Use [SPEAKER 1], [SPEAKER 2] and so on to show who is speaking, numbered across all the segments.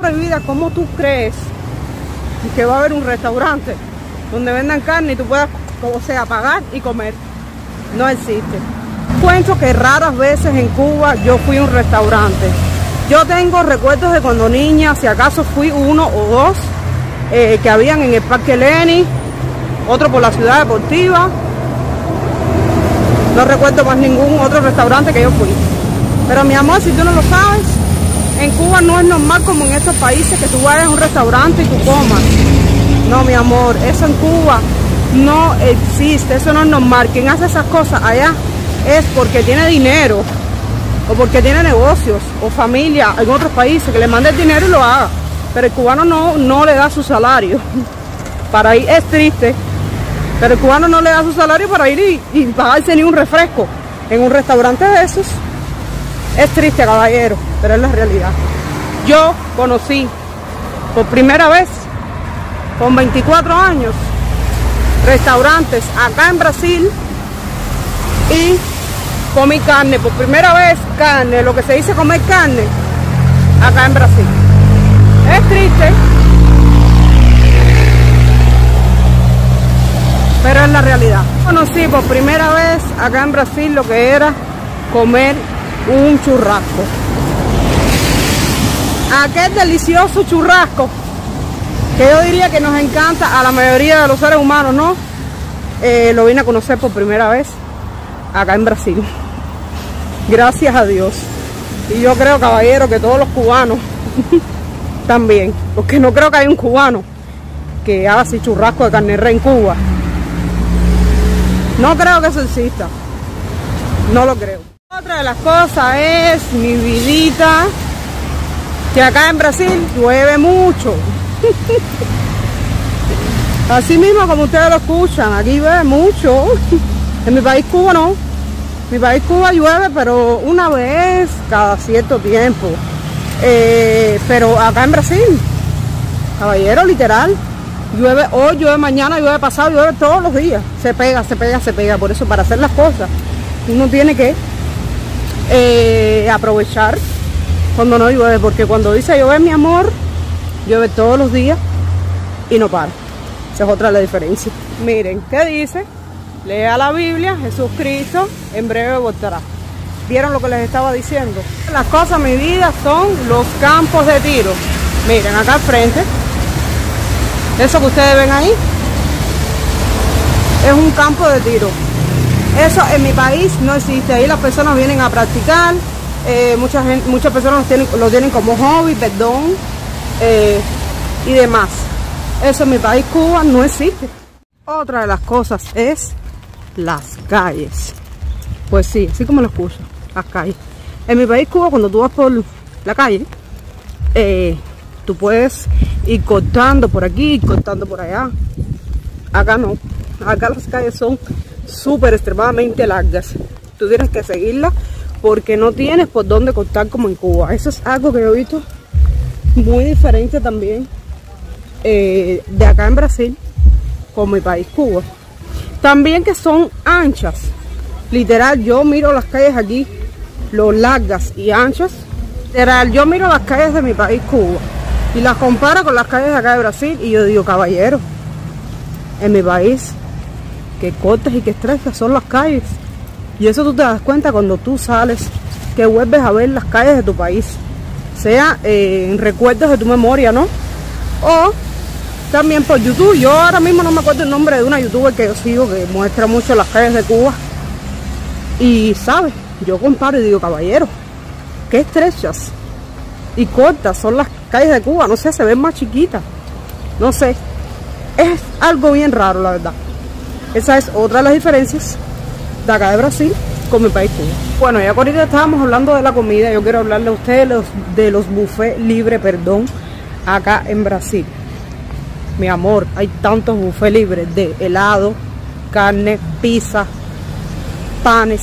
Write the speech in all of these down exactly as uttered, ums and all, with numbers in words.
[SPEAKER 1] Prohibida, ¿cómo tú crees que va a haber un restaurante donde vendan carne y tú puedas, o sea, pagar y comer? No existe. Cuento que raras veces en Cuba yo fui a un restaurante. Yo tengo recuerdos de cuando niña, si acaso fui uno o dos, eh, que habían en el Parque Lenin, otro por la Ciudad Deportiva. No recuerdo más ningún otro restaurante que yo fui. Pero mi amor, si tú no lo sabes, en Cuba no es normal como en estos países que tú vayas a un restaurante y tú comas. No, mi amor, eso en Cuba no existe, eso no es normal. Quien hace esas cosas allá es porque tiene dinero, o porque tiene negocios, o familia en otros países, que le mande el dinero y lo haga. Pero el cubano no, no le da su salario para ir, es triste, pero el cubano no le da su salario para ir y, y pagarse ni un refresco en un restaurante de esos. Es triste, caballero, pero es la realidad. Yo conocí por primera vez, con veinticuatro años, restaurantes acá en Brasil y comí carne, por primera vez carne, lo que se dice comer carne, acá en Brasil. Es triste, pero es la realidad. Conocí por primera vez acá en Brasil lo que era comer un churrasco. Aquel delicioso churrasco que yo diría que nos encanta a la mayoría de los seres humanos, ¿no? Eh, lo vine a conocer por primera vez acá en Brasil. Gracias a Dios. Y yo creo, caballero, que todos los cubanos también, porque no creo que haya un cubano que haga así churrasco de carne re en Cuba. No creo que eso exista. No lo creo. Otra de las cosas es, mi vidita, que acá en Brasil llueve mucho. Así mismo como ustedes lo escuchan, aquí llueve mucho. En mi país Cuba no. En mi país Cuba llueve, pero una vez cada cierto tiempo. Eh, pero acá en Brasil, caballero, literal, llueve hoy, llueve mañana, llueve pasado, llueve todos los días. Se pega, se pega, se pega. Por eso, para hacer las cosas, uno tiene que eh, aprovechar cuando no llueve, porque cuando dice llover, mi amor, llueve todos los días y no para. Esa es otra de la diferencia. Miren, ¿qué dice? Lea la Biblia, Jesucristo en breve volverá. ¿Vieron lo que les estaba diciendo? Las cosas, mi vida, son los campos de tiro. Miren, acá al frente, eso que ustedes ven ahí, es un campo de tiro. Eso en mi país no existe. Ahí las personas vienen a practicar. Eh, mucha gente, muchas personas lo tienen, lo tienen como hobby, perdón, eh, y demás. Eso en mi país Cuba no existe. Otra de las cosas es las calles. Pues sí, así como lo escucho, las calles. En mi país Cuba, cuando tú vas por la calle, eh, tú puedes ir cortando por aquí, cortando por allá. Acá no. Acá las calles son súper extremadamente largas. Tú tienes que seguirlas porque no tienes por dónde cortar como en Cuba. Eso es algo que yo he visto muy diferente también eh, de acá en Brasil con mi país Cuba. También que son anchas. Literal, yo miro las calles aquí, lo largas y anchas. Literal, yo miro las calles de mi país Cuba y las comparo con las calles de acá de Brasil y yo digo, caballero, en mi país, que cortas y que estrechas son las calles. Y eso tú te das cuenta cuando tú sales, que vuelves a ver las calles de tu país, sea eh, en recuerdos de tu memoria, ¿no? O también por YouTube. Yo ahora mismo no me acuerdo el nombre de una youtuber que yo sigo que muestra mucho las calles de Cuba. Y, ¿sabes? Yo comparo y digo, caballero, qué estrechas y cortas son las calles de Cuba. No sé, se ven más chiquitas. No sé. Es algo bien raro, la verdad. Esa es otra de las diferencias de acá de Brasil con mi país Cuba. Bueno, ya ahorita estábamos hablando de la comida. Yo quiero hablarle a ustedes de los, de los buffets libres, perdón, acá en Brasil. Mi amor, hay tantos buffets libres de helado, carne, pizza, panes.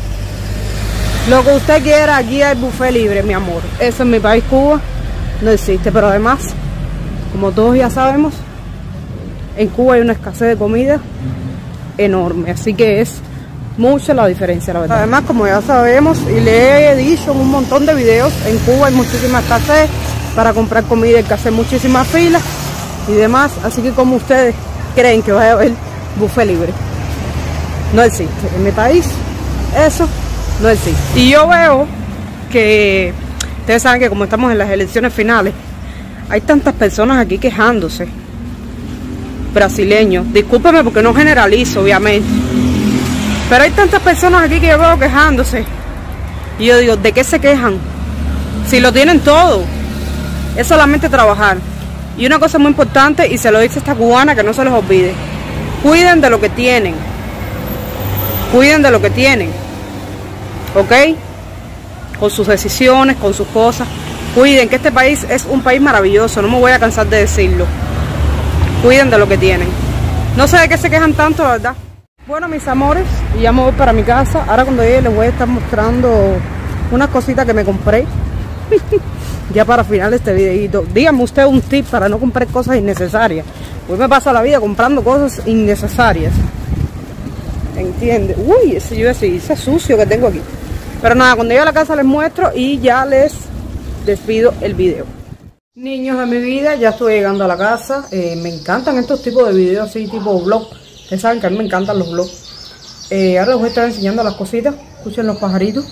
[SPEAKER 1] Lo que usted quiera, aquí hay buffet libre, mi amor. Eso en mi país Cuba no existe, pero además, como todos ya sabemos, en Cuba hay una escasez de comida enorme, así que es mucha la diferencia, la verdad. Además, como ya sabemos y le he dicho en un montón de videos, en Cuba hay muchísima escasez para comprar comida hay que hacer muchísimas filas y demás. Así que como ustedes creen que vaya a haber buffet libre, no existe. En mi país eso no existe. Y yo veo que ustedes saben que como estamos en las elecciones finales, hay tantas personas aquí quejándose, brasileños, discúlpeme porque no generalizo obviamente, pero hay tantas personas aquí que yo veo quejándose y yo digo, ¿de qué se quejan? Si lo tienen todo, es solamente trabajar. Y una cosa muy importante, y se lo dice esta cubana, que no se les olvide: cuiden de lo que tienen, cuiden de lo que tienen, ¿ok? Con sus decisiones, con sus cosas, cuiden, que este país es un país maravilloso, no me voy a cansar de decirlo. Cuiden de lo que tienen. No sé de qué se quejan tanto, la verdad. Bueno, mis amores, y ya me voy para mi casa. Ahora cuando llegue les voy a estar mostrando unas cositas que me compré. Ya para final de este videito. Díganme usted un tip para no comprar cosas innecesarias. Hoy me paso la vida comprando cosas innecesarias. ¿Entiende? Uy, ese yo ese, ese sucio que tengo aquí. Pero nada, cuando llegue a la casa les muestro y ya les despido el video. Niños de mi vida, ya estoy llegando a la casa. Eh, me encantan estos tipos de videos así, tipo vlog. Ustedes saben que a mí me encantan los vlogs. Eh, ahora les voy a estar enseñando las cositas. Escuchen los pajaritos.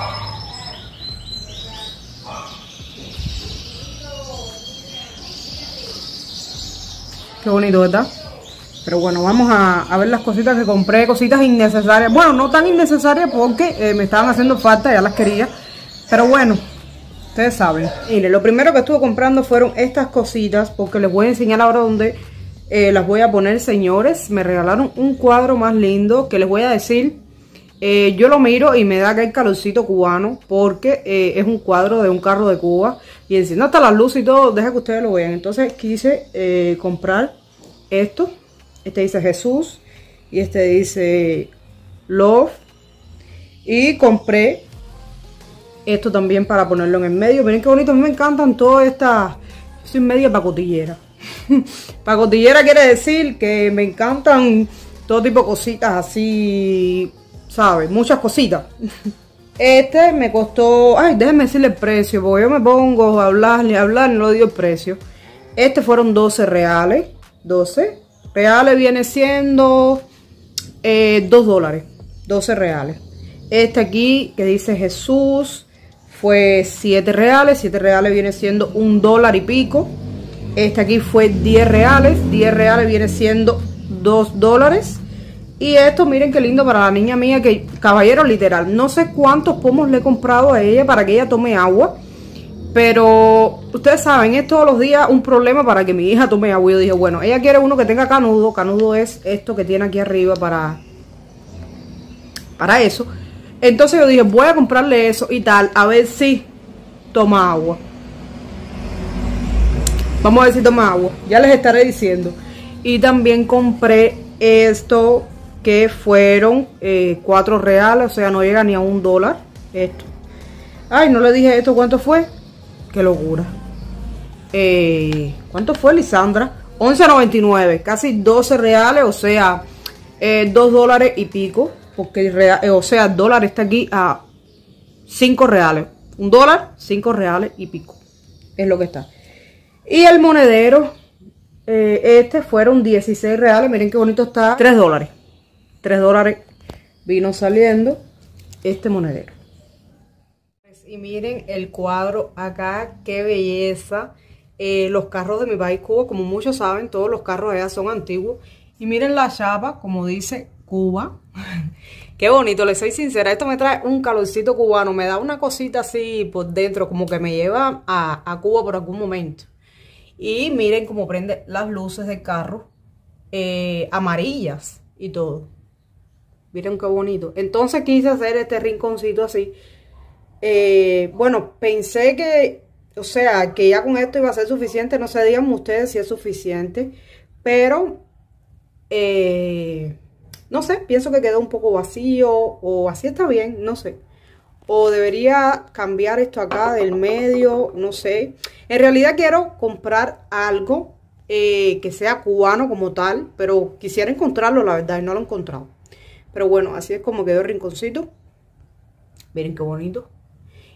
[SPEAKER 1] Qué bonito, ¿verdad? Pero bueno, vamos a, a ver las cositas que compré. Cositas innecesarias. Bueno, no tan innecesarias porque eh, me estaban haciendo falta, ya las quería. Pero bueno, ustedes saben. Miren, lo primero que estuve comprando fueron estas cositas, porque les voy a enseñar ahora dónde eh, las voy a poner, señores. Me regalaron un cuadro más lindo que les voy a decir. Eh, yo lo miro y me da que hay calorcito cubano, porque eh, es un cuadro de un carro de Cuba. Y enciendo hasta las luces y todo, deja que ustedes lo vean. Entonces quise eh, comprar esto. Este dice Jesús y este dice Love. Y compré esto también para ponerlo en el medio. Miren qué bonito, a mí me encantan todas estas. Soy media pacotillera. Pacotillera quiere decir que me encantan todo tipo de cositas así, ¿sabes? Muchas cositas. Este me costó, ay, déjenme decirle el precio, porque yo me pongo a hablar y hablar y no le digo el precio. Este fueron doce reales. doce reales viene siendo eh, dos dólares. doce reales. Este aquí que dice Jesús fue siete reales. siete reales viene siendo un dólar y pico. Este aquí fue diez reales. diez reales viene siendo dos dólares. Y esto, miren qué lindo para la niña mía, que caballero literal. No sé cuántos pomos le he comprado a ella para que ella tome agua. Pero ustedes saben, es todos los días un problema para que mi hija tome agua. Yo dije, bueno, ella quiere uno que tenga canudo. Canudo es esto que tiene aquí arriba para, para eso. Entonces yo dije, voy a comprarle eso y tal, a ver si toma agua. Vamos a ver si toma agua. Ya les estaré diciendo. Y también compré esto, que fueron eh, cuatro reales, o sea, no llega ni a un dólar. Esto. Ay, no le dije esto, ¿cuánto fue? Qué locura. Eh, ¿Cuánto fue, Lisandra? once noventa y nueve, casi doce reales, o sea, eh, dos dólares y pico. Porque, real, eh, o sea, el dólar está aquí a cinco reales. Un dólar, cinco reales y pico. Es lo que está. Y el monedero, eh, este fueron dieciséis reales. Miren qué bonito está. tres dólares. tres dólares vino saliendo este monedero. Y miren el cuadro acá, qué belleza. Eh, los carros de mi país, Cuba, como muchos saben, todos los carros allá son antiguos. Y miren la chapa, como dice Cuba. Qué bonito, les soy sincera, esto me trae un calorcito cubano, me da una cosita así por dentro, como que me lleva a, a Cuba por algún momento. Y miren cómo prende las luces del carro, eh, amarillas y todo. Miren qué bonito. Entonces quise hacer este rinconcito así. Eh, bueno, pensé que, o sea, que ya con esto iba a ser suficiente. No sé, díganme ustedes si es suficiente. Pero, eh, no sé, pienso que quedó un poco vacío. O así está bien, no sé. O debería cambiar esto acá del medio, no sé. En realidad quiero comprar algo eh, que sea cubano como tal. Pero quisiera encontrarlo, la verdad, y no lo he encontrado. Pero bueno, así es como quedó el rinconcito. Miren qué bonito.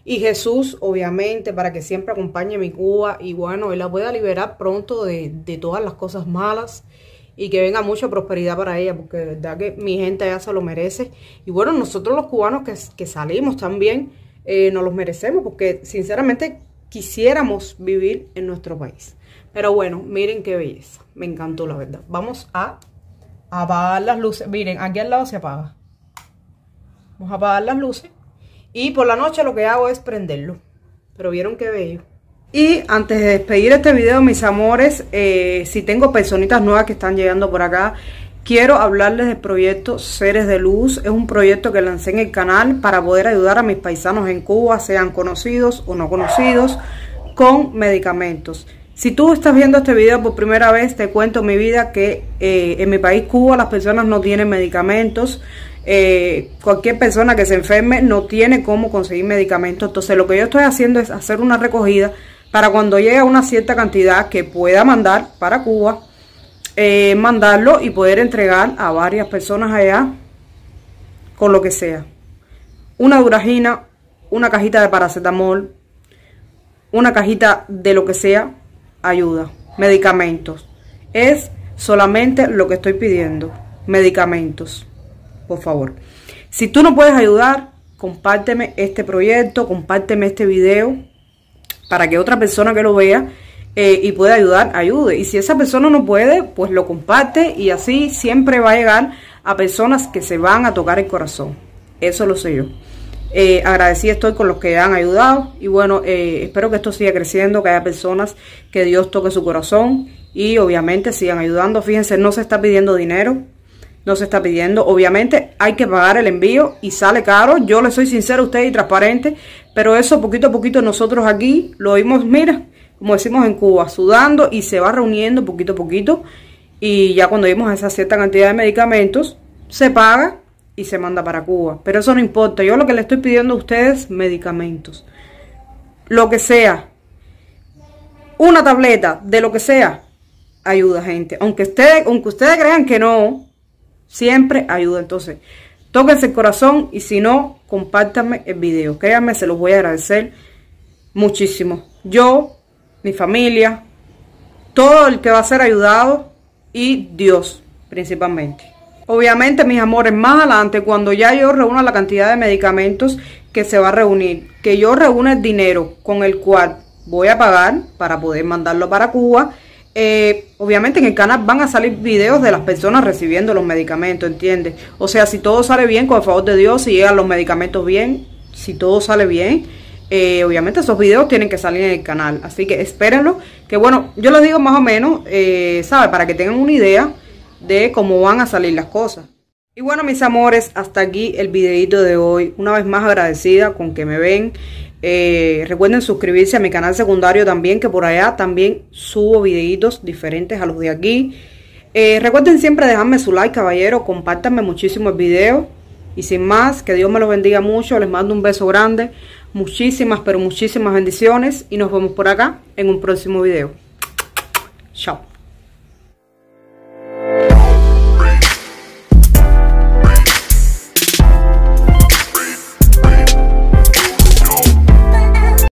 [SPEAKER 1] Y Jesús, obviamente, para que siempre acompañe mi Cuba y bueno, Él la pueda liberar pronto de, de todas las cosas malas y que venga mucha prosperidad para ella, porque de verdad que mi gente ya se lo merece. Y bueno, nosotros los cubanos que, que salimos también, eh, nos los merecemos, porque sinceramente quisiéramos vivir en nuestro país. Pero bueno, miren qué belleza, me encantó la verdad. Vamos a apagar las luces, miren, aquí al lado se apaga. Vamos a apagar las luces. Y por la noche lo que hago es prenderlo. Pero vieron qué bello. Y antes de despedir este video, mis amores, eh, si tengo personitas nuevas que están llegando por acá, quiero hablarles del proyecto Seres de Luz. Es un proyecto que lancé en el canal para poder ayudar a mis paisanos en Cuba, sean conocidos o no conocidos, con medicamentos. Si tú estás viendo este video por primera vez, te cuento mi vida que eh, en mi país, Cuba, las personas no tienen medicamentos. Eh, cualquier persona que se enferme no tiene cómo conseguir medicamentos. Entonces lo que yo estoy haciendo es hacer una recogida para cuando llegue a una cierta cantidad que pueda mandar para Cuba, eh, mandarlo y poder entregar a varias personas allá con lo que sea. Una duragina, una cajita de paracetamol, una cajita de lo que sea, ayuda. Medicamentos. Es solamente lo que estoy pidiendo. Medicamentos. Por favor, si tú no puedes ayudar, compárteme este proyecto, compárteme este video para que otra persona que lo vea eh, y pueda ayudar, ayude. Y si esa persona no puede, pues lo comparte y así siempre va a llegar a personas que se van a tocar el corazón. Eso lo sé yo. Eh, agradecida estoy con los que han ayudado y bueno, eh, espero que esto siga creciendo, que haya personas que Dios toque su corazón y obviamente sigan ayudando. Fíjense, no se está pidiendo dinero. No se está pidiendo, obviamente hay que pagar el envío y sale caro, yo le soy sincero a usted y transparente, pero eso poquito a poquito nosotros aquí lo oímos, mira, como decimos en Cuba, sudando y se va reuniendo poquito a poquito y ya cuando vimos esa cierta cantidad de medicamentos, se paga y se manda para Cuba, pero eso no importa, yo lo que le estoy pidiendo a ustedes, medicamentos, lo que sea, una tableta, de lo que sea, ayuda gente, aunque ustedes, aunque ustedes crean que no, siempre ayuda. Entonces, tóquense el corazón y si no, compártanme el video. Créanme, se los voy a agradecer muchísimo. Yo, mi familia, todo el que va a ser ayudado y Dios principalmente. Obviamente, mis amores, más adelante, cuando ya yo reúna la cantidad de medicamentos que se va a reunir, que yo reúna el dinero con el cual voy a pagar para poder mandarlo para Cuba. Eh, obviamente en el canal van a salir videos de las personas recibiendo los medicamentos, ¿entiendes? O sea, si todo sale bien, con el favor de Dios, si llegan los medicamentos bien, si todo sale bien, eh, obviamente esos videos tienen que salir en el canal. Así que espérenlo, que bueno, yo les digo más o menos, eh, ¿sabe? Para que tengan una idea de cómo van a salir las cosas. Y bueno, mis amores, hasta aquí el videito de hoy. Una vez más agradecida con que me ven. Eh, recuerden suscribirse a mi canal secundario también, que por allá también subo videitos diferentes a los de aquí. Eh, recuerden siempre dejarme su like, caballero, compártanme muchísimo el video. Y sin más, que Dios me los bendiga mucho, les mando un beso grande, muchísimas, pero muchísimas bendiciones. Y nos vemos por acá en un próximo video. Chao.